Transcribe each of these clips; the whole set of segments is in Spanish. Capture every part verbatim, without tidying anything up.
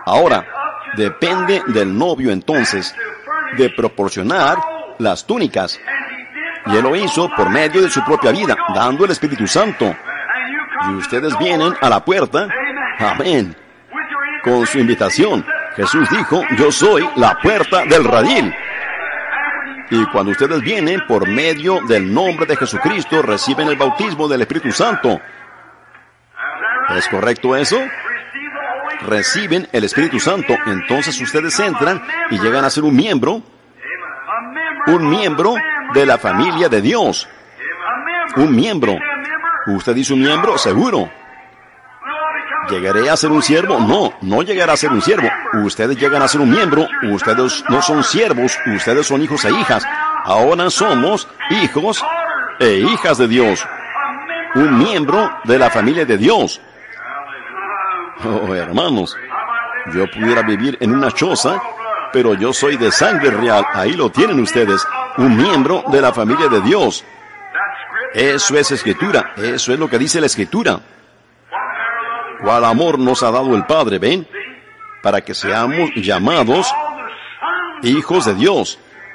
Ahora, depende del novio entonces de proporcionar las túnicas. Y Él lo hizo por medio de su propia vida, dando el Espíritu Santo. Y ustedes vienen a la puerta, amén, con su invitación. Jesús dijo, yo soy la puerta del redil. Y cuando ustedes vienen por medio del nombre de Jesucristo, reciben el bautismo del Espíritu Santo. ¿Es correcto eso? Reciben el Espíritu Santo. Entonces ustedes entran y llegan a ser un miembro, un miembro de la familia de Dios. Un miembro. ¿Usted dice un miembro? Seguro. ¿Llegaré a ser un siervo? No, no llegará a ser un siervo. Ustedes llegan a ser un miembro. Ustedes no son siervos, ustedes son hijos e hijas. Ahora somos hijos e hijas de Dios. Un miembro de la familia de Dios. Oh, hermanos, yo pudiera vivir en una choza, pero yo soy de sangre real. Ahí lo tienen ustedes. Un miembro de la familia de Dios. Eso es Escritura. Eso es lo que dice la Escritura. ¿Cuál amor nos ha dado el Padre, ven? Para que seamos llamados hijos de Dios.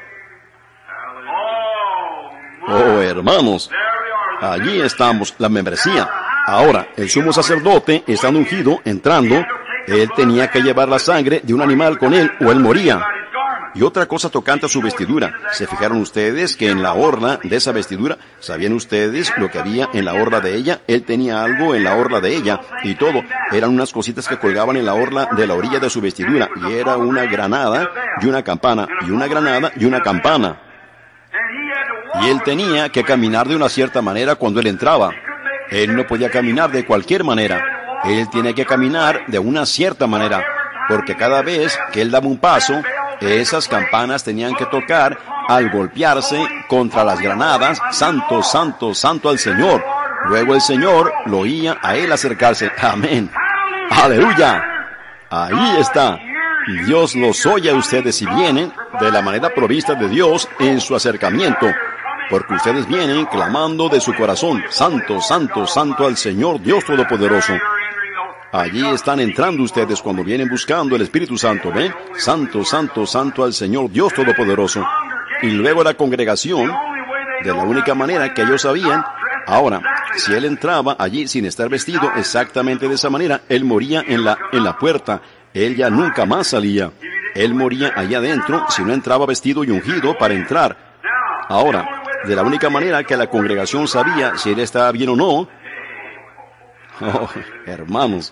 Oh, hermanos, allí estamos, la membresía. Ahora, el sumo sacerdote, estando ungido, entrando, él tenía que llevar la sangre de un animal con él, o él moría. Y otra cosa tocante a su vestidura. ¿Se fijaron ustedes que en la orla de esa vestidura, sabían ustedes lo que había en la orla de ella? Él tenía algo en la orla de ella, y todo. Eran unas cositas que colgaban en la orla de la orilla de su vestidura, y era una granada y una campana, y una granada y una campana. Y él tenía que caminar de una cierta manera cuando él entraba. Él no podía caminar de cualquier manera. Él tenía que caminar de una cierta manera, porque cada vez que él daba un paso, esas campanas tenían que tocar al golpearse contra las granadas. Santo, santo, santo al Señor. Luego el Señor lo oía a él acercarse. Amén. Aleluya. Ahí está. Dios los oye a ustedes si vienen de la manera provista de Dios en su acercamiento. Porque ustedes vienen clamando de su corazón. Santo, santo, santo al Señor Dios Todopoderoso. Allí están entrando ustedes cuando vienen buscando el Espíritu Santo, ¿ven? Santo, santo, santo al Señor Dios Todopoderoso. Y luego la congregación, de la única manera que ellos sabían. Ahora, si él entraba allí sin estar vestido exactamente de esa manera, él moría en la, en la puerta. Él ya nunca más salía. Él moría allá adentro si no entraba vestido y ungido para entrar. Ahora, de la única manera que la congregación sabía si él estaba bien o no. Oh, hermanos.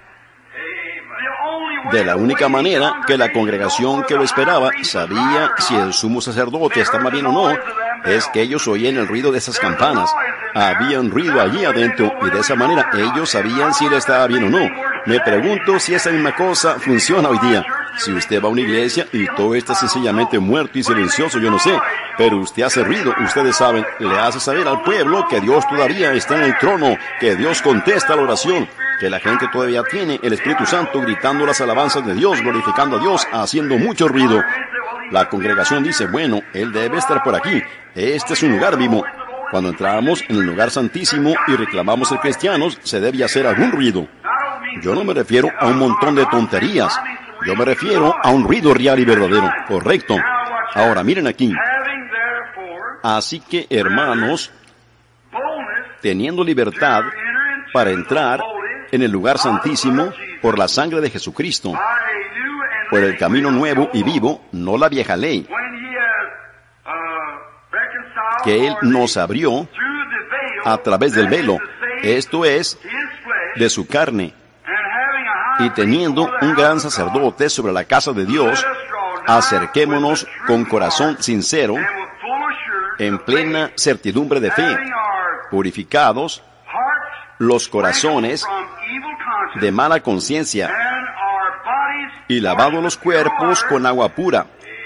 De la única manera que la congregación que lo esperaba sabía si el sumo sacerdote estaba bien o no, es que ellos oían el ruido de esas campanas. Había un ruido allí adentro y de esa manera ellos sabían si él estaba bien o no. Me pregunto si esa misma cosa funciona hoy día. Si usted va a una iglesia y todo está sencillamente muerto y silencioso, yo no sé, pero usted hace ruido, ustedes saben, le hace saber al pueblo que Dios todavía está en el trono, que Dios contesta la oración, que la gente todavía tiene el Espíritu Santo gritando las alabanzas de Dios, glorificando a Dios, haciendo mucho ruido. La congregación dice, bueno, él debe estar por aquí, este es un lugar vivo. Cuando entramos en el lugar santísimo y reclamamos ser cristianos, se debe hacer algún ruido. Yo no me refiero a un montón de tonterías. Yo me refiero a un ruido real y verdadero. Correcto. Ahora, miren aquí. Así que, hermanos, teniendo libertad para entrar en el lugar santísimo por la sangre de Jesucristo, por el camino nuevo y vivo, no la vieja ley, que Él nos abrió a través del velo, esto es, de su carne. Y teniendo un gran sacerdote sobre la casa de Dios, acerquémonos con corazón sincero, en plena certidumbre de fe, purificados los corazones de mala conciencia y lavados los cuerpos con agua pura.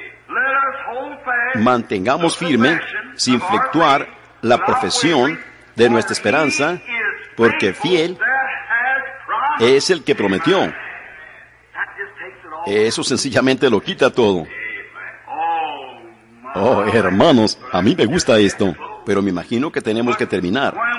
Mantengamos firme, sin fluctuar, la profesión de nuestra esperanza, porque fiel es el que prometió. Eso sencillamente lo quita todo. Oh, hermanos, a mí me gusta esto, pero me imagino que tenemos que terminar.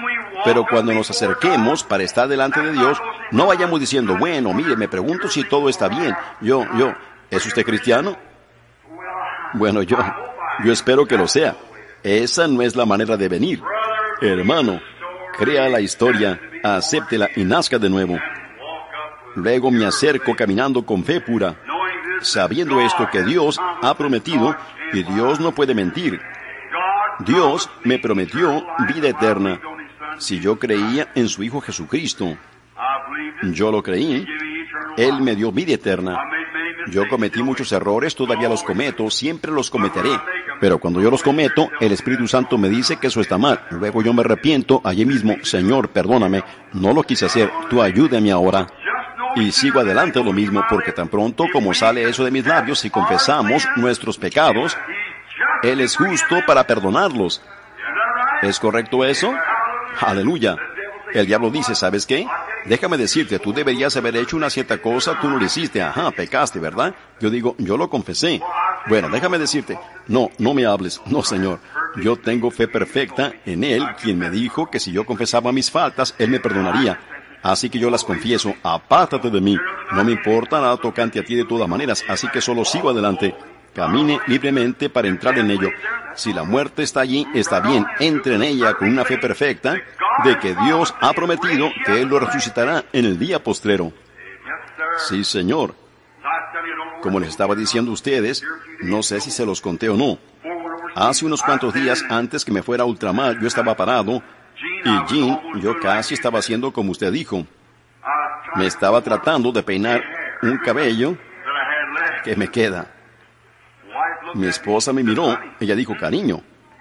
Pero cuando nos acerquemos para estar delante de Dios, no vayamos diciendo, bueno, mire, me pregunto si todo está bien. Yo, yo, ¿es usted cristiano? Bueno, yo, yo espero que lo sea. Esa no es la manera de venir. Hermano, crea la historia, acéptela y nazca de nuevo. Luego me acerco caminando con fe pura, sabiendo esto que Dios ha prometido y Dios no puede mentir. Dios me prometió vida eterna si yo creía en su Hijo Jesucristo. Yo lo creí. Él me dio vida eterna. Yo cometí muchos errores, todavía los cometo, siempre los cometeré. Pero cuando yo los cometo, el Espíritu Santo me dice que eso está mal. Luego yo me arrepiento allí mismo. Señor, perdóname, no lo quise hacer, tú ayúdame ahora. Y sigo adelante lo mismo, porque tan pronto como sale eso de mis labios y confesamos nuestros pecados, Él es justo para perdonarlos. ¿Es correcto eso? Aleluya. El diablo dice, ¿sabes qué? Déjame decirte, tú deberías haber hecho una cierta cosa, tú no lo hiciste, ajá, pecaste, ¿verdad? Yo digo, yo lo confesé. Bueno, déjame decirte, no, no me hables, no, Señor. Yo tengo fe perfecta en Él, quien me dijo que si yo confesaba mis faltas, Él me perdonaría. Así que yo las confieso, apártate de mí. No me importa nada tocante a ti de todas maneras, así que solo sigo adelante. Camine libremente para entrar en ello. Si la muerte está allí, está bien, entre en ella con una fe perfecta de que Dios ha prometido que Él lo resucitará en el día postrero. Sí, Señor. Como les estaba diciendo a ustedes, no sé si se los conté o no. Hace unos cuantos días antes que me fuera a ultramar, yo estaba parado y Jean, yo casi estaba haciendo como usted dijo. Me estaba tratando de peinar un cabello que me queda. Mi esposa me miró, ella dijo, cariño.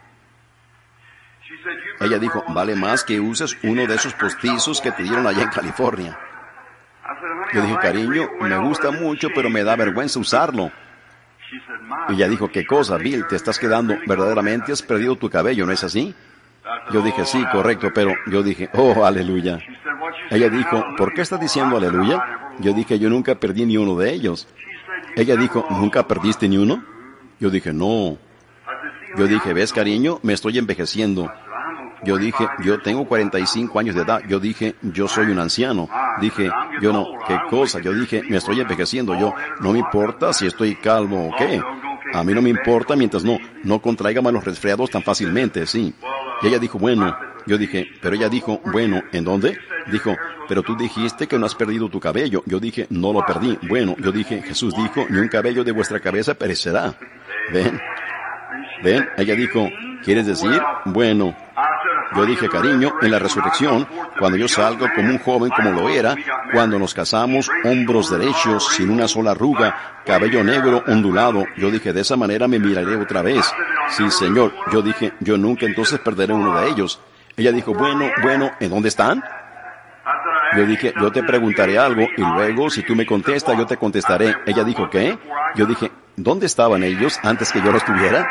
Ella dijo, vale más que uses uno de esos postizos que te dieron allá en California. Yo dije, cariño, me gusta mucho, pero me da vergüenza usarlo. Y ella dijo, ¿qué cosa, Bill? Te estás quedando, verdaderamente has perdido tu cabello, ¿no es así? Yo dije, sí, correcto, pero yo dije, oh, aleluya. Ella dijo, ¿por qué estás diciendo aleluya? Yo dije, yo nunca perdí ni uno de ellos. Ella dijo, ¿nunca perdiste ni uno? Yo dije, no. Yo dije, ¿ves, cariño? Me estoy envejeciendo. Yo dije, yo tengo cuarenta y cinco años de edad. Yo dije, yo soy un anciano. Dije, yo no, ¿qué cosa? Yo dije, me estoy envejeciendo. Yo, no me importa si estoy calvo o qué. A mí no me importa mientras no, no contraiga malos resfriados tan fácilmente, sí. Y ella dijo, bueno. Yo dije, pero ella dijo, bueno, ¿en dónde? Dijo, pero tú dijiste que no has perdido tu cabello. Yo dije, no lo perdí. Bueno, yo dije, Jesús dijo, ni un cabello de vuestra cabeza perecerá. ¿Ven? ¿Ven? Ella dijo, ¿quieres decir? Bueno. Yo dije, cariño, en la resurrección, cuando yo salgo como un joven como lo era, cuando nos casamos, hombros derechos, sin una sola arruga, cabello negro ondulado, yo dije, de esa manera me miraré otra vez. Sí, Señor. Yo dije, yo nunca entonces perderé uno de ellos. Ella dijo, bueno, bueno, ¿en dónde están? Yo dije, yo te preguntaré algo y luego, si tú me contestas, yo te contestaré. Ella dijo, ¿qué? Yo dije, ¿dónde estaban ellos antes que yo los tuviera?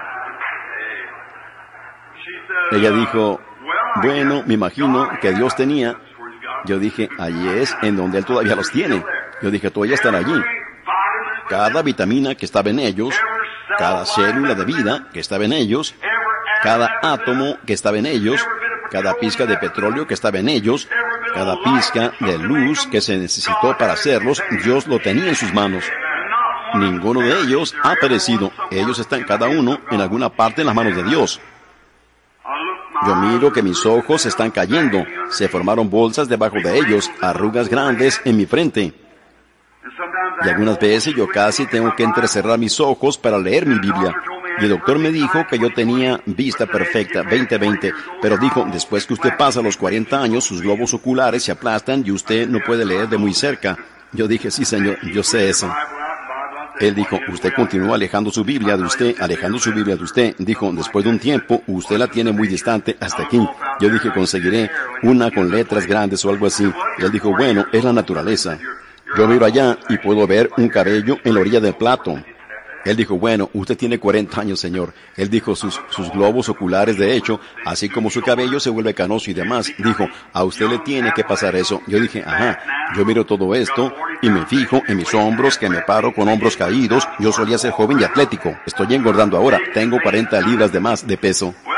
Ella dijo, bueno, me imagino que Dios tenía. Yo dije, allí es en donde Él todavía los tiene. Yo dije, todavía están allí. Cada vitamina que estaba en ellos, cada célula de vida que estaba en ellos, cada átomo que estaba en ellos, cada pizca de petróleo que estaba en ellos, cada pizca de luz que se necesitó para hacerlos, Dios lo tenía en sus manos. Ninguno de ellos ha perecido. Ellos están cada uno en alguna parte en las manos de Dios. Yo miro que mis ojos están cayendo. Se formaron bolsas debajo de ellos, arrugas grandes en mi frente. Y algunas veces yo casi tengo que entrecerrar mis ojos para leer mi Biblia. Y el doctor me dijo que yo tenía vista perfecta, veinte veinte, pero dijo, después que usted pasa los cuarenta años, sus globos oculares se aplastan y usted no puede leer de muy cerca. Yo dije, sí, señor, yo sé eso. Él dijo, usted continúa alejando su Biblia de usted, alejando su Biblia de usted. Dijo, después de un tiempo, usted la tiene muy distante hasta aquí. Yo dije, conseguiré una con letras grandes o algo así. Él dijo, bueno, es la naturaleza. Yo miro allá y puedo ver un cabello en la orilla del plato. Él dijo, bueno, usted tiene cuarenta años, señor. Él dijo, sus, sus globos oculares, de hecho, así como su cabello se vuelve canoso y demás. Dijo, a usted le tiene que pasar eso. Yo dije, ajá, yo miro todo esto y me fijo en mis hombros, que me paro con hombros caídos. Yo solía ser joven y atlético. Estoy engordando ahora. Tengo cuarenta libras de más de peso.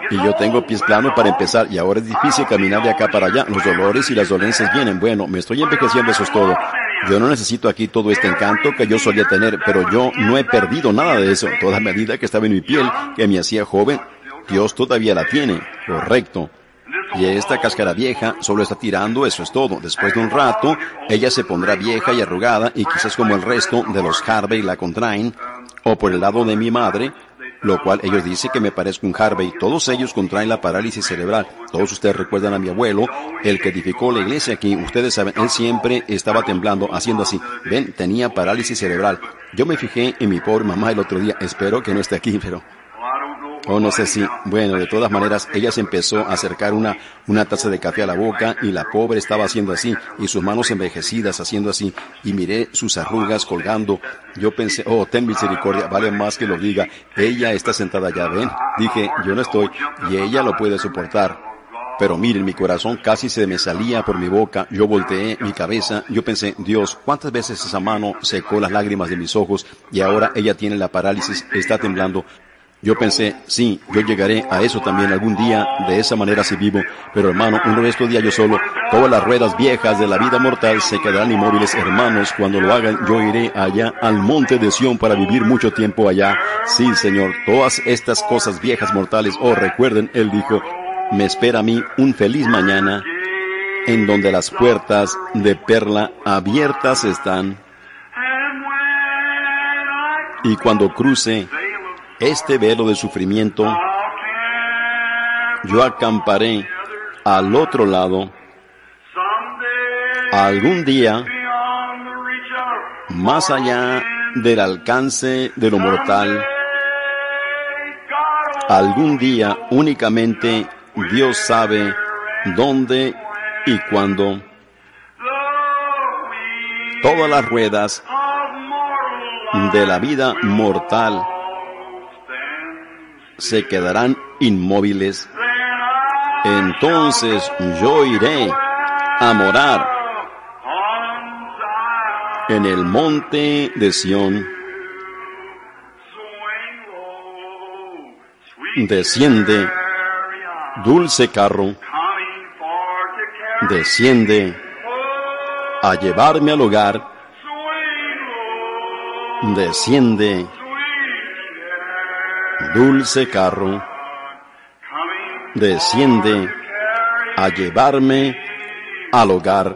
Y yo tengo pies planos para empezar, y ahora es difícil caminar de acá para allá. Los dolores y las dolencias vienen. Bueno, me estoy envejeciendo, eso es todo. Yo no necesito aquí todo este encanto que yo solía tener, pero yo no he perdido nada de eso. Toda medida que estaba en mi piel, que me hacía joven, Dios todavía la tiene. Correcto. Y esta cáscara vieja solo está tirando, eso es todo. Después de un rato, ella se pondrá vieja y arrugada, y quizás como el resto de los Harvey la contraen, o por el lado de mi madre, lo cual ellos dicen que me parezco un Harvey. Todos ellos contraen la parálisis cerebral. Todos ustedes recuerdan a mi abuelo, el que edificó la iglesia aquí. Ustedes saben, él siempre estaba temblando, haciendo así. Ven, tenía parálisis cerebral. Yo me fijé en mi pobre mamá el otro día. Espero que no esté aquí, pero... Oh, no sé si... Bueno, de todas maneras, ella se empezó a acercar una, una taza de café a la boca, y la pobre estaba haciendo así, y sus manos envejecidas haciendo así, y miré sus arrugas colgando. Yo pensé, oh, ten misericordia, vale más que lo diga. Ella está sentada allá, ven. Dije, yo no estoy, y ella lo puede soportar. Pero miren, mi corazón casi se me salía por mi boca. Yo volteé mi cabeza. Yo pensé, Dios, ¿cuántas veces esa mano secó las lágrimas de mis ojos? Y ahora ella tiene la parálisis, está temblando. Yo pensé, sí, yo llegaré a eso también algún día, de esa manera si vivo. Pero hermano, uno de estos días yo solo, todas las ruedas viejas de la vida mortal se quedarán inmóviles, hermanos. Cuando lo hagan, yo iré allá al monte de Sión para vivir mucho tiempo allá. Sí, Señor, todas estas cosas viejas mortales, oh, recuerden, Él dijo, me espera a mí un feliz mañana, en donde las puertas de perla abiertas están. Y cuando cruce este velo de sufrimiento, yo acamparé al otro lado. Algún día, más allá del alcance de lo mortal, algún día únicamente Dios sabe dónde y cuándo, todas las ruedas de la vida mortal se quedarán inmóviles. Entonces yo iré a morar en el monte de Sión. Desciende, dulce carro, desciende a llevarme al hogar. Desciende, dulce carro, desciende a llevarme al hogar.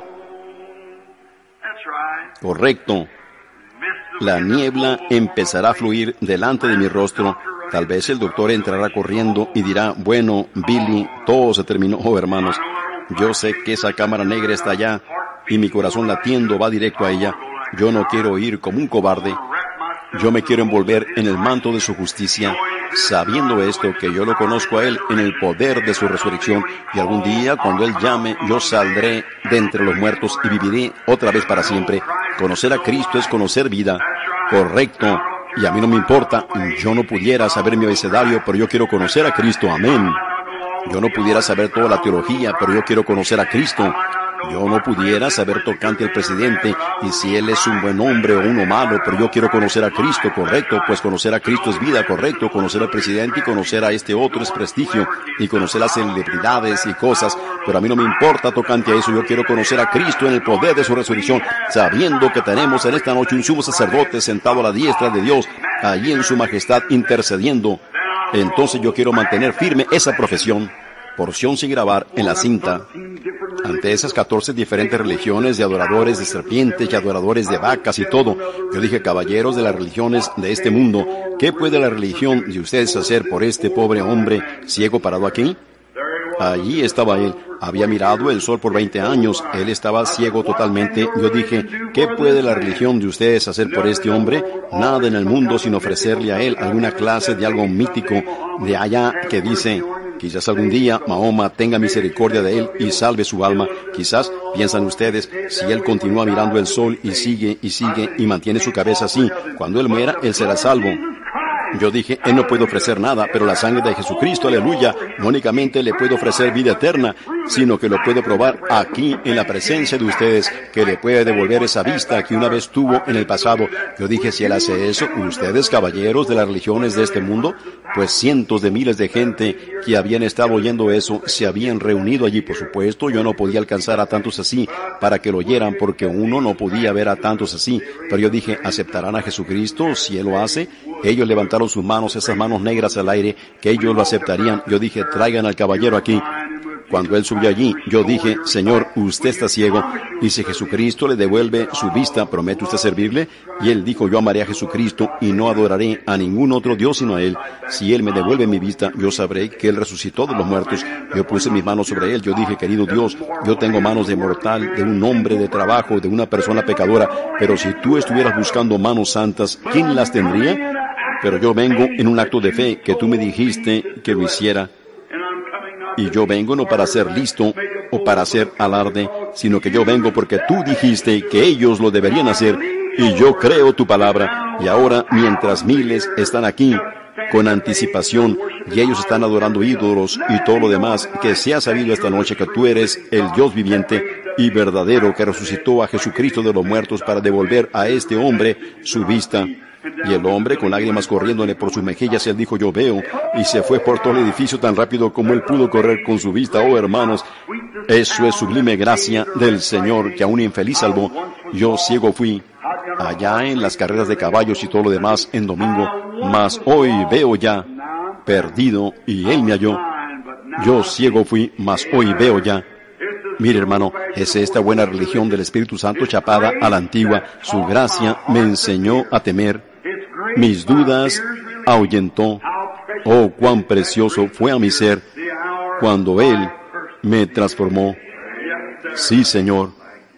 Correcto. La niebla empezará a fluir delante de mi rostro. Tal vez el doctor entrará corriendo y dirá, bueno, Billy, todo se terminó. Oh, hermanos, yo sé que esa cámara negra está allá y mi corazón latiendo va directo a ella. Yo no quiero ir como un cobarde. Yo me quiero envolver en el manto de su justicia, sabiendo esto, que yo lo conozco a Él en el poder de su resurrección, y algún día, cuando Él llame, yo saldré de entre los muertos y viviré otra vez para siempre. Conocer a Cristo es conocer vida. Correcto. Y a mí no me importa, yo no pudiera saber mi abecedario, pero yo quiero conocer a Cristo. Amén. Yo no pudiera saber toda la teología, pero yo quiero conocer a Cristo. Yo no pudiera saber tocante al presidente y si él es un buen hombre o uno malo, pero yo quiero conocer a Cristo, correcto, pues conocer a Cristo es vida, correcto, conocer al presidente y conocer a este otro es prestigio, y conocer las celebridades y cosas, pero a mí no me importa tocante a eso. Yo quiero conocer a Cristo en el poder de su resurrección, sabiendo que tenemos en esta noche un sumo sacerdote sentado a la diestra de Dios, allí en su majestad intercediendo. Entonces yo quiero mantener firme esa profesión. Porción sin grabar en la cinta. Ante esas catorce diferentes religiones de adoradores de serpientes y adoradores de vacas y todo, yo dije, caballeros de las religiones de este mundo, ¿qué puede la religión de ustedes hacer por este pobre hombre ciego parado aquí? Allí estaba él, había mirado el sol por veinte años, él estaba ciego totalmente. Yo dije, ¿qué puede la religión de ustedes hacer por este hombre? Nada en el mundo sin ofrecerle a él alguna clase de algo mítico de allá que dice, quizás algún día Mahoma tenga misericordia de él y salve su alma. Quizás, piensan ustedes, si él continúa mirando el sol y sigue y sigue y mantiene su cabeza así, cuando él muera, él será salvo. Yo dije, Él no puede ofrecer nada, pero la sangre de Jesucristo, aleluya, no únicamente le puede ofrecer vida eterna, sino que lo puede probar aquí en la presencia de ustedes, que le puede devolver esa vista que una vez tuvo en el pasado. Yo dije, si Él hace eso, ustedes, caballeros de las religiones de este mundo, pues cientos de miles de gente que habían estado oyendo eso, se habían reunido allí. Por supuesto, yo no podía alcanzar a tantos así para que lo oyeran, porque uno no podía ver a tantos así. Pero yo dije, ¿aceptarán a Jesucristo si Él lo hace? Ellos levantaron sus manos, esas manos negras al aire, que ellos lo aceptarían. Yo dije, traigan al caballero aquí. Cuando él subió allí, yo dije, Señor, usted está ciego, y si Jesucristo le devuelve su vista, ¿promete usted servirle? Y él dijo, yo amaré a Jesucristo y no adoraré a ningún otro Dios sino a Él. Si Él me devuelve mi vista, yo sabré que Él resucitó de los muertos. Yo puse mis manos sobre Él, yo dije, querido Dios, yo tengo manos de mortal, de un hombre de trabajo, de una persona pecadora, pero si tú estuvieras buscando manos santas, ¿quién las tendría? Pero yo vengo en un acto de fe que tú me dijiste que lo hiciera. Y yo vengo no para ser listo o para hacer alarde, sino que yo vengo porque tú dijiste que ellos lo deberían hacer, y yo creo tu palabra. Y ahora, mientras miles están aquí con anticipación, y ellos están adorando ídolos y todo lo demás, que se ha sabido esta noche que tú eres el Dios viviente y verdadero que resucitó a Jesucristo de los muertos para devolver a este hombre su vista. Y el hombre, con lágrimas corriéndole por sus mejillas, él dijo, yo veo, y se fue por todo el edificio tan rápido como él pudo correr con su vista. Oh, hermanos, eso es sublime gracia del Señor, que a un infeliz salvó. Yo ciego fui allá en las carreras de caballos y todo lo demás en domingo, mas hoy veo ya, perdido, y Él me halló. Yo ciego fui, mas hoy veo ya. Mire, hermano, es esta buena religión del Espíritu Santo chapada a la antigua. Su gracia me enseñó a temer. Mis dudas ahuyentó. Oh, cuán precioso fue a mi ser cuando Él me transformó. Sí, Señor.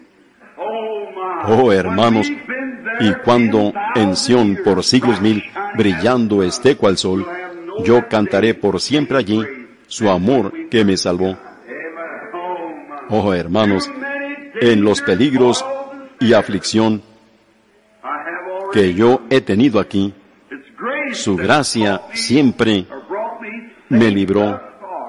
Oh, hermanos, y cuando en Sión por siglos mil, brillando esté cual sol, yo cantaré por siempre allí su amor que me salvó. Oh, hermanos, en los peligros y aflicción que yo he tenido aquí, su gracia siempre me libró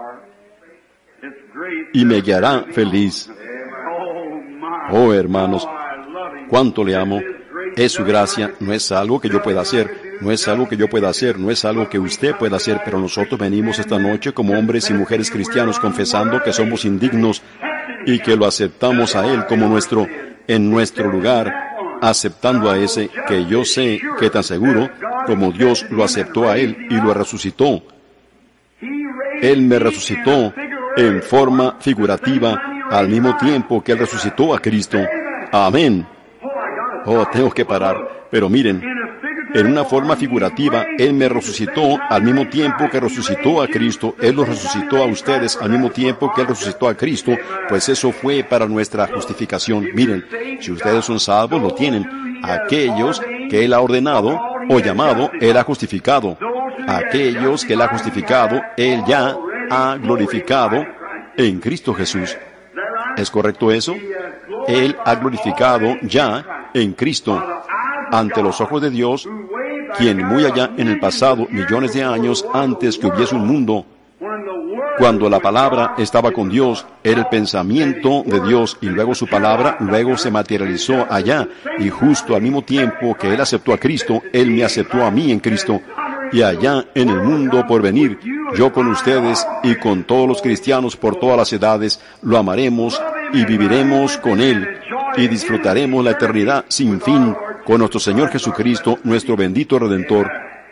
y me guiará feliz. Oh, hermanos, cuánto le amo. Es su gracia, no es algo que yo pueda hacer, no es algo que yo pueda hacer, no es algo que usted pueda hacer, pero nosotros venimos esta noche como hombres y mujeres cristianos confesando que somos indignos y que lo aceptamos a Él como nuestro, en nuestro lugar, aceptando a ese que yo sé que tan seguro como Dios lo aceptó a Él y lo resucitó. Él me resucitó en forma figurativa al mismo tiempo que Él resucitó a Cristo. Amén. Oh, tengo que parar. Pero miren, en una forma figurativa, Él me resucitó al mismo tiempo que resucitó a Cristo. Él los resucitó a ustedes al mismo tiempo que Él resucitó a Cristo, pues eso fue para nuestra justificación. Miren, si ustedes son salvos, lo tienen. Aquellos que Él ha ordenado o llamado, Él ha justificado. Aquellos que Él ha justificado, Él ya ha glorificado en Cristo Jesús. ¿Es correcto eso? Él ha glorificado ya en Cristo ante los ojos de Dios, quien muy allá en el pasado, millones de años antes que hubiese un mundo, cuando la palabra estaba con Dios, era el pensamiento de Dios, y luego su palabra luego se materializó allá, y justo al mismo tiempo que Él aceptó a Cristo, Él me aceptó a mí en Cristo. Y allá en el mundo por venir, yo con ustedes y con todos los cristianos por todas las edades, lo amaremos y viviremos con Él y disfrutaremos la eternidad sin fin con nuestro Señor Jesucristo, nuestro bendito Redentor.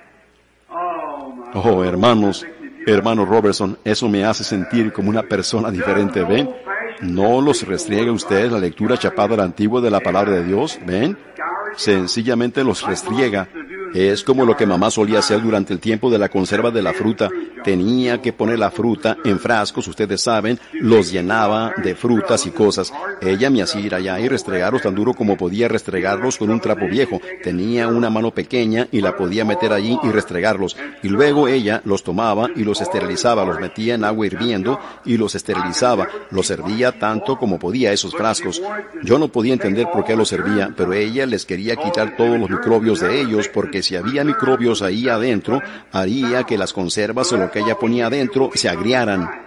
Oh, hermanos, hermano Robertson, eso me hace sentir como una persona diferente, ¿ven? ¿No los restriega usted la lectura chapada a la antigua de la palabra de Dios? ¿Ven? Sencillamente los restriega. Es como lo que mamá solía hacer durante el tiempo de la conserva de la fruta. Tenía que poner la fruta en frascos, ustedes saben, los llenaba de frutas y cosas. Ella me hacía ir allá y restregarlos tan duro como podía restregarlos con un trapo viejo. Tenía una mano pequeña y la podía meter allí y restregarlos. Y luego ella los tomaba y los esterilizaba, los metía en agua hirviendo y los esterilizaba. Los servía tanto como podía esos frascos. Yo no podía entender por qué los servía, pero ella les quería quitar todos los microbios de ellos, porque si había microbios ahí adentro, haría que las conservas o lo que ella ponía adentro se agriaran.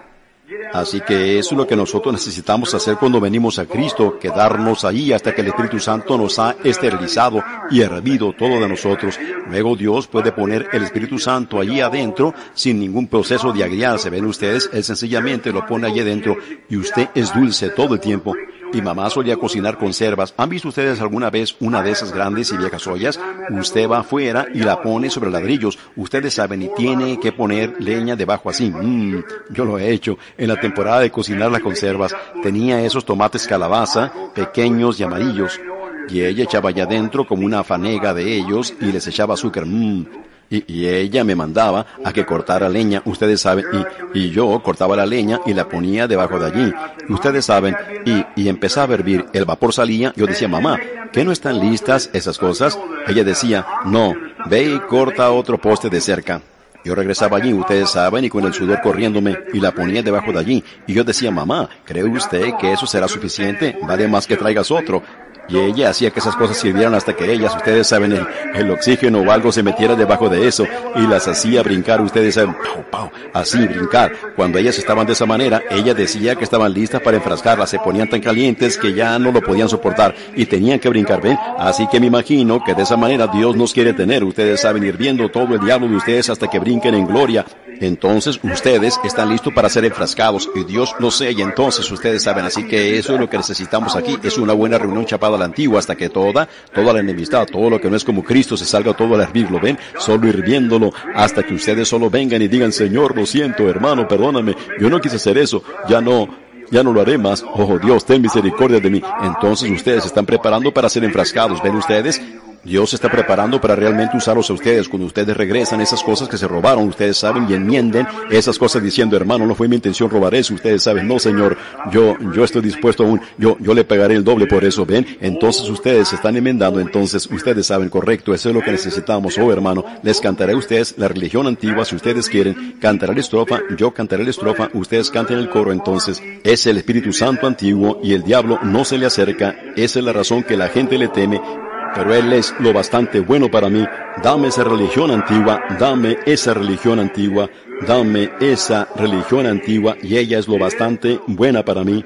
Así que eso es lo que nosotros necesitamos hacer cuando venimos a Cristo, quedarnos ahí hasta que el Espíritu Santo nos ha esterilizado y hervido todo de nosotros. Luego Dios puede poner el Espíritu Santo allí adentro sin ningún proceso de agriarse. ¿Ven ustedes? Él sencillamente lo pone allí adentro y usted es dulce todo el tiempo. Mi mamá solía cocinar conservas. ¿Han visto ustedes alguna vez una de esas grandes y viejas ollas? Usted va afuera y la pone sobre ladrillos. Ustedes saben, y tiene que poner leña debajo así. Mmm, yo lo he hecho. En la temporada de cocinar las conservas, tenía esos tomates calabaza, pequeños y amarillos. Y ella echaba allá adentro como una fanega de ellos y les echaba azúcar. Mmm. Y, y ella me mandaba a que cortara leña, ustedes saben, y, y yo cortaba la leña y la ponía debajo de allí, ustedes saben, y, y empezaba a hervir, el vapor salía, yo decía, mamá, ¿qué no están listas esas cosas? Ella decía, no, ve y corta otro poste de cerca. Yo regresaba allí, ustedes saben, y con el sudor corriéndome, y la ponía debajo de allí, y yo decía, mamá, ¿cree usted que eso será suficiente? Vale más que traigas otro. Y ella hacía que esas cosas sirvieran hasta que ellas, ustedes saben, el, el oxígeno o algo se metiera debajo de eso y las hacía brincar, ustedes saben, pau, pau, así brincar. Cuando ellas estaban de esa manera, ella decía que estaban listas para enfrascarlas, se ponían tan calientes que ya no lo podían soportar y tenían que brincar, ¿ven? Así que me imagino que de esa manera Dios nos quiere tener, ustedes saben, hirviendo todo el diablo de ustedes hasta que brinquen en gloria. Entonces ustedes están listos para ser enfrascados y Dios lo sé, y entonces ustedes saben, así que eso es lo que necesitamos aquí, es una buena reunión chapada a la antigua hasta que toda, toda la enemistad, todo lo que no es como Cristo se salga todo al hervirlo, ven, solo hirviéndolo hasta que ustedes solo vengan y digan, Señor, lo siento, hermano, perdóname, yo no quise hacer eso, ya no, ya no lo haré más, oh Dios, ten misericordia de mí. Entonces ustedes se están preparando para ser enfrascados, ven ustedes. Dios se está preparando para realmente usarlos a ustedes. Cuando ustedes regresan esas cosas que se robaron, ustedes saben, y enmienden esas cosas diciendo, hermano, no fue mi intención robar eso. Ustedes saben, no, Señor, yo, yo estoy dispuesto aún, yo, yo le pegaré el doble por eso, ven. Entonces ustedes se están enmendando, entonces ustedes saben, correcto, eso es lo que necesitamos, oh hermano. Les cantaré a ustedes la religión antigua, si ustedes quieren. Cantaré la estrofa, yo cantaré la estrofa, ustedes canten el coro, entonces. Es el Espíritu Santo antiguo y el diablo no se le acerca. Esa es la razón que la gente le teme. Pero Él es lo bastante bueno para mí. Dame esa religión antigua, dame esa religión antigua, dame esa religión antigua, y ella es lo bastante buena para mí.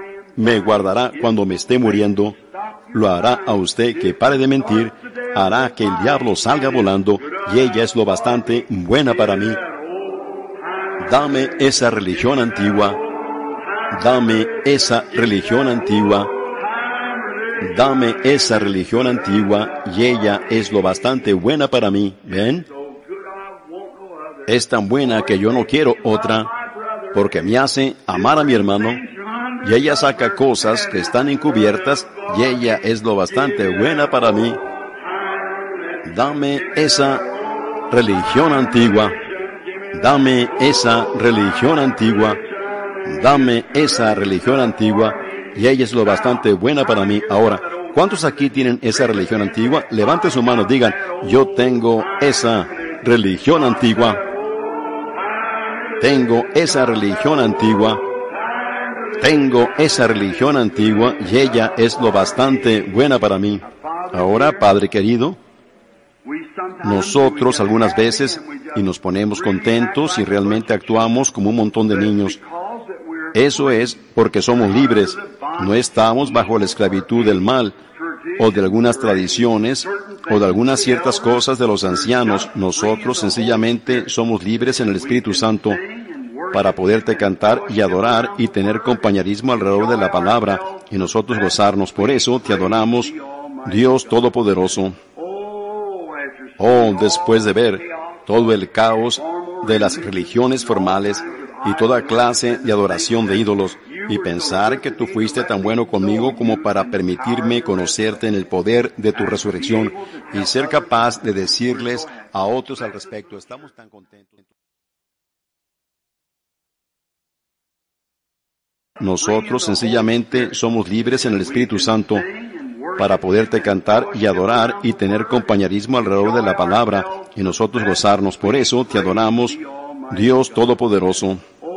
Me guardará cuando me esté muriendo, lo hará a usted que pare de mentir, hará que el diablo salga volando, y ella es lo bastante buena para mí. Dame esa religión antigua, dame esa religión antigua, dame esa religión antigua, y ella es lo bastante buena para mí. ¿Ven? Es tan buena que yo no quiero otra, porque me hace amar a mi hermano, y ella saca cosas que están encubiertas, y ella es lo bastante buena para mí. Dame esa religión antigua, dame esa religión antigua, dame esa religión antigua, y ella es lo bastante buena para mí. Ahora, ¿cuántos aquí tienen esa religión antigua? Levanten su mano, digan, yo tengo esa religión antigua. Tengo esa religión antigua. Tengo esa religión antigua, y ella es lo bastante buena para mí. Ahora, Padre querido, nosotros algunas veces, y nos ponemos contentos y realmente actuamos como un montón de niños. Eso es porque somos libres, no estamos bajo la esclavitud del mal, o de algunas tradiciones, o de algunas ciertas cosas de los ancianos. Nosotros sencillamente somos libres en el Espíritu Santo para poderte cantar y adorar y tener compañerismo alrededor de la palabra y nosotros gozarnos. Por eso te adoramos, Dios Todopoderoso. Oh, después de ver todo el caos de las religiones formales y toda clase de adoración de ídolos, y pensar que tú fuiste tan bueno conmigo como para permitirme conocerte en el poder de tu resurrección y ser capaz de decirles a otros al respecto. Estamos tan contentos. Nosotros sencillamente somos libres en el Espíritu Santo para poderte cantar y adorar y tener compañerismo alrededor de la palabra y nosotros gozarnos. Por eso te adoramos, Dios Todopoderoso.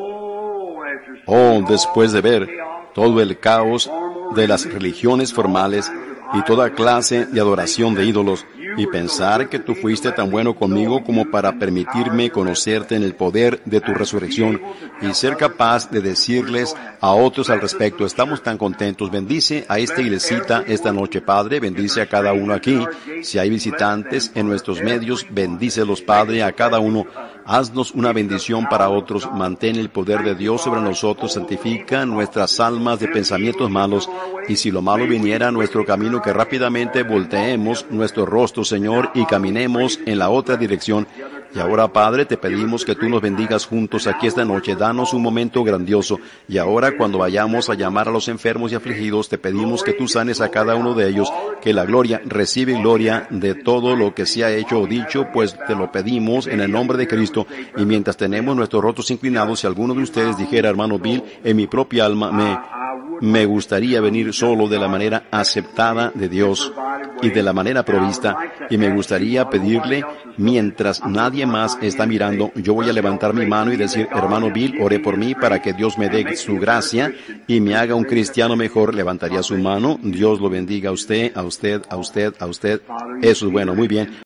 Oh, después de ver todo el caos de las religiones formales y toda clase de adoración de ídolos, y pensar que tú fuiste tan bueno conmigo como para permitirme conocerte en el poder de tu resurrección y ser capaz de decirles a otros al respecto. Estamos tan contentos. Bendice a esta iglesita esta noche, Padre. Bendice a cada uno aquí. Si hay visitantes en nuestros medios, bendícelos, Padre, a cada uno. Haznos una bendición para otros. Mantén el poder de Dios sobre nosotros. Santifica nuestras almas de pensamientos malos. Y si lo malo viniera a nuestro camino, que rápidamente volteemos nuestro rostro, Señor, y caminemos en la otra dirección. Y ahora, Padre, te pedimos que tú nos bendigas juntos aquí esta noche. Danos un momento grandioso. Y ahora, cuando vayamos a llamar a los enfermos y afligidos, te pedimos que tú sanes a cada uno de ellos. Que la gloria, recibe gloria de todo lo que se ha hecho o dicho, pues te lo pedimos en el nombre de Cristo. Y mientras tenemos nuestros rostros inclinados, si alguno de ustedes dijera, hermano Bill, en mi propia alma me... Me gustaría venir solo de la manera aceptada de Dios y de la manera provista, y me gustaría pedirle, mientras nadie más está mirando, yo voy a levantar mi mano y decir, hermano Bill, ore por mí para que Dios me dé su gracia y me haga un cristiano mejor. Levantaría su mano. Dios lo bendiga a usted, a usted, a usted, a usted. Eso es bueno, muy bien.